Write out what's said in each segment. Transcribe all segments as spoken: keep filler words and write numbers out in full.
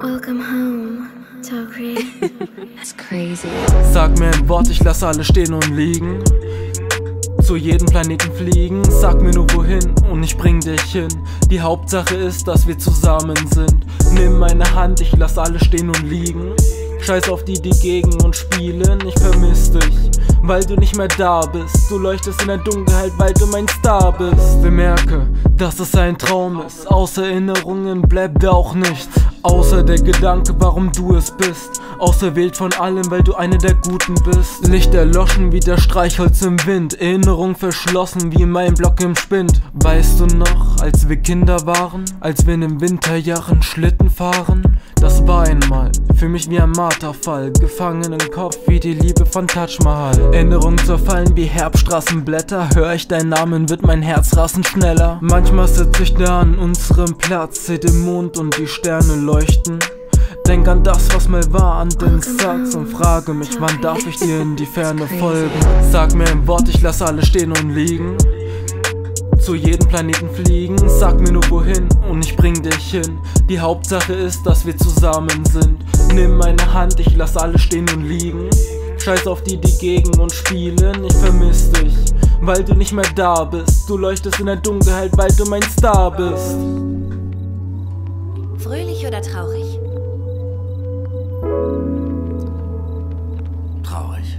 Welcome home, Tokri. It's crazy. Sag mir ein Wort, ich lass alle stehen und liegen. Zu jedem Planeten fliegen, sag mir nur wohin und ich bring dich hin. Die Hauptsache ist, dass wir zusammen sind. Nimm meine Hand, ich lass alle stehen und liegen. Scheiß auf die, die gegen uns spielen, ich vermiss dich, weil du nicht mehr da bist. Du leuchtest in der Dunkelheit, weil du mein Star bist. Bemerke, dass es ein Traum ist, außer Erinnerungen bleibt da auch nichts. Außer der Gedanke, warum du es bist. Auserwählt von allen, weil du eine der Guten bist. Licht erloschen wie der Streichholz im Wind. Erinnerung verschlossen wie mein Block im Spind. Weißt du noch, als wir Kinder waren? Als wir in den Winterjahren Schlitten fahren? Das war einmal für mich wie ein Marterfall. Gefangen im Kopf wie die Liebe von Taj Mahal. Erinnerungen zerfallen wie Herbststraßenblätter. Hör ich deinen Namen, wird mein Herz rasend schneller. Manchmal sitz ich da an unserem Platz, seh den Mond und die Sterne leuchten. Denk an das, was mal war, an den Satz und frage mich, wann darf ich dir in die Ferne folgen. Sag mir ein Wort, ich lass alle stehen und liegen. Zu jedem Planeten fliegen, sag mir nur wohin und ich bring dich hin. Die Hauptsache ist, dass wir zusammen sind. Nimm meine Hand, ich lass alle stehen und liegen. Scheiß auf die, die gegen uns spielen, ich vermiss dich, weil du nicht mehr da bist. Du leuchtest in der Dunkelheit, weil du mein Star bist. Fröhlich oder traurig? Traurig.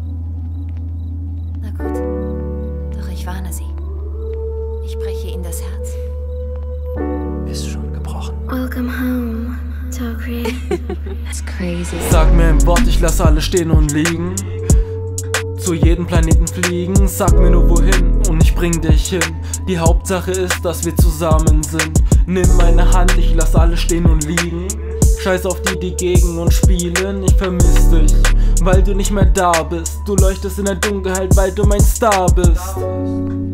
Na gut, doch ich warne Sie. Ich breche Ihnen das Herz. Ist schon gebrochen. Welcome home, Tokri. It's crazy. Sag mir ein Wort, ich lass alle stehen und liegen. Zu jedem Planeten fliegen, sag mir nur wohin und ich bring dich hin. Die Hauptsache ist, dass wir zusammen sind. Nimm meine Hand, ich lass alle stehen und liegen. Scheiß auf die, die gegen uns spielen, ich vermiss dich, weil du nicht mehr da bist. Du leuchtest in der Dunkelheit, weil du mein Star bist.